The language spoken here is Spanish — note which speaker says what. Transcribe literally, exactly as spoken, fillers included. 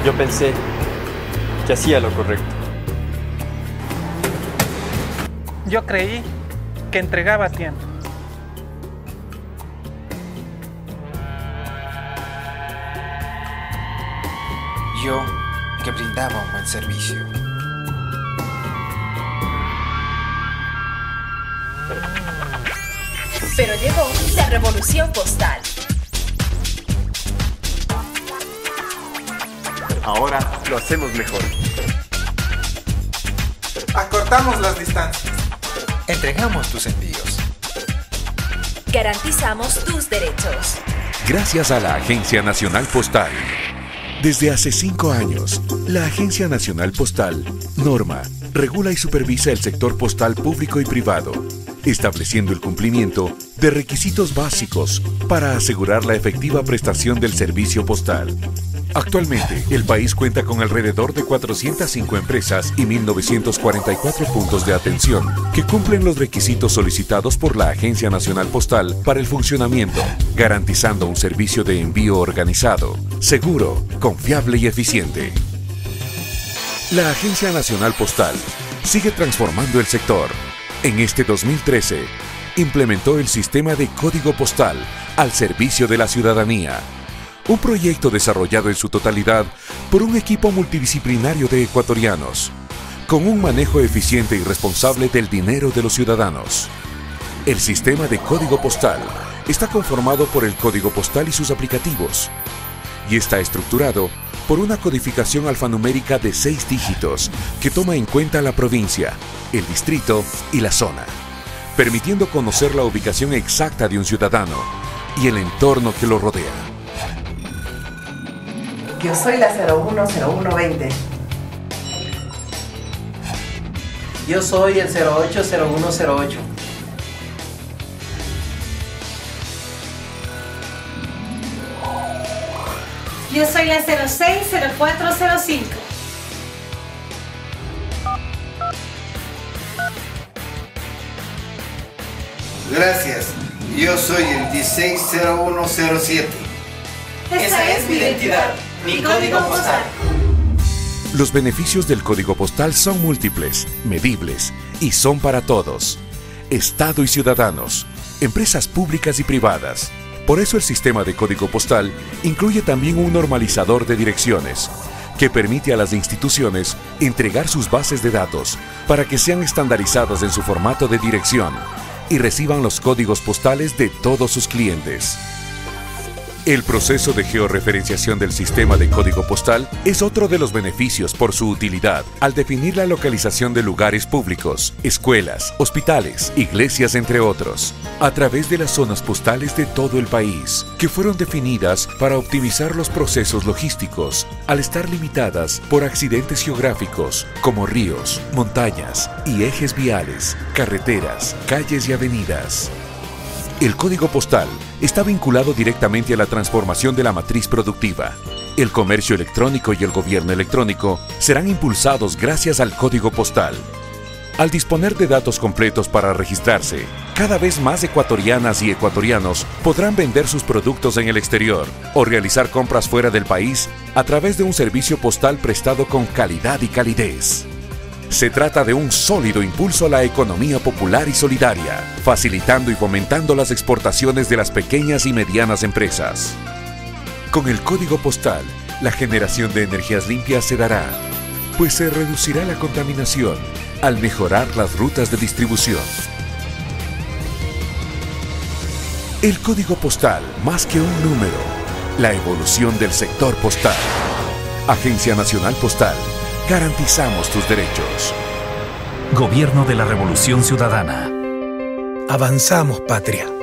Speaker 1: Yo pensé que hacía lo correcto.
Speaker 2: Yo creí que entregaba a tiempo.
Speaker 3: Yo que brindaba un buen servicio.
Speaker 4: Pero llegó la revolución postal.
Speaker 1: Ahora lo hacemos mejor.
Speaker 5: Acortamos las distancias.
Speaker 3: Entregamos tus envíos.
Speaker 4: Garantizamos tus derechos.
Speaker 6: Gracias a la Agencia Nacional Postal. Desde hace cinco años, la Agencia Nacional Postal norma, regula y supervisa el sector postal público y privado, estableciendo el cumplimiento de requisitos básicos para asegurar la efectiva prestación del servicio postal. Actualmente, el país cuenta con alrededor de cuatrocientas cinco empresas y mil novecientos cuarenta y cuatro puntos de atención que cumplen los requisitos solicitados por la Agencia Nacional Postal para el funcionamiento, garantizando un servicio de envío organizado, seguro, confiable y eficiente. La Agencia Nacional Postal sigue transformando el sector. En este dos mil trece, implementó el sistema de código postal al servicio de la ciudadanía. Un proyecto desarrollado en su totalidad por un equipo multidisciplinario de ecuatorianos, con un manejo eficiente y responsable del dinero de los ciudadanos. El sistema de código postal está conformado por el código postal y sus aplicativos, y está estructurado por una codificación alfanumérica de seis dígitos que toma en cuenta la provincia, el distrito y la zona, permitiendo conocer la ubicación exacta de un ciudadano y el entorno que lo rodea.
Speaker 7: Yo soy la cero uno cero uno veinte.
Speaker 8: Yo soy el cero ocho cero uno cero ocho.
Speaker 9: Yo soy la cero seis cero cuatro cero cinco.
Speaker 10: Gracias. Yo soy el dieciséis cero uno cero siete.
Speaker 9: Esa es mi identidad, mi código postal.
Speaker 6: Los beneficios del código postal son múltiples, medibles y son para todos. Estado y ciudadanos, empresas públicas y privadas. Por eso el sistema de código postal incluye también un normalizador de direcciones que permite a las instituciones entregar sus bases de datos para que sean estandarizadas en su formato de dirección y reciban los códigos postales de todos sus clientes. El proceso de georreferenciación del sistema de código postal es otro de los beneficios por su utilidad al definir la localización de lugares públicos, escuelas, hospitales, iglesias, entre otros, a través de las zonas postales de todo el país, que fueron definidas para optimizar los procesos logísticos, al estar limitadas por accidentes geográficos como ríos, montañas y ejes viales, carreteras, calles y avenidas. El código postal está vinculado directamente a la transformación de la matriz productiva. El comercio electrónico y el gobierno electrónico serán impulsados gracias al código postal. Al disponer de datos completos para registrarse, cada vez más ecuatorianas y ecuatorianos podrán vender sus productos en el exterior o realizar compras fuera del país a través de un servicio postal prestado con calidad y calidez. Se trata de un sólido impulso a la economía popular y solidaria, facilitando y fomentando las exportaciones de las pequeñas y medianas empresas. Con el código postal, la generación de energías limpias se dará, pues se reducirá la contaminación al mejorar las rutas de distribución. El código postal, más que un número, la evolución del sector postal. Agencia Nacional Postal. Garantizamos tus derechos.
Speaker 11: Gobierno de la Revolución Ciudadana.
Speaker 12: Avanzamos, patria.